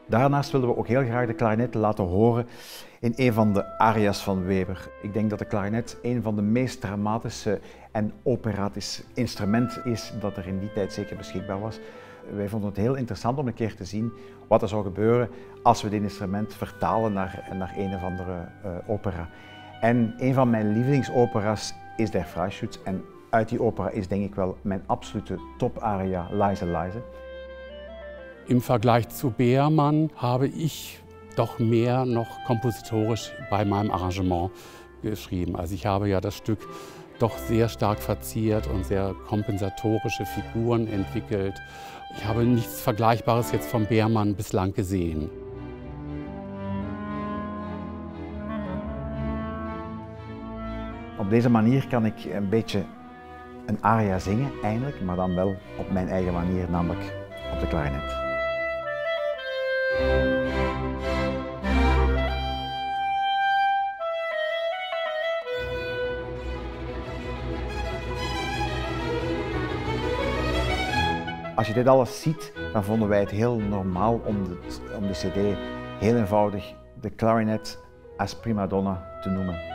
Daarnaast wilden we ook heel graag de klarinet laten horen in een van de aria's van Weber. Ik denk dat de klarinet een van de meest dramatische en operatische instrumenten is dat er in die tijd zeker beschikbaar was. Wij vonden het heel interessant om een keer te zien wat er zou gebeuren als we dit instrument vertalen naar een of andere opera. En een van mijn lievelingsopera's is Der Freischütz en uit die opera is denk ik wel mijn absolute top-aria Leise Leise. Im Vergleich zu Beermann habe ich doch mehr noch kompositorisch bei meinem Arrangement geschrieben. Also ich habe ja das Stück doch sehr stark verziert und sehr kompensatorische Figuren entwickelt. Ich habe nichts Vergleichbares jetzt von Beermann bislang gesehen. Op deze manier kan ik een beetje een aria zingen, eindelijk, maar dan wel op mijn eigen manier, namelijk op de klarinet. Als je dit alles ziet, dan vonden wij het heel normaal om de cd heel eenvoudig de klarinet als prima donna te noemen.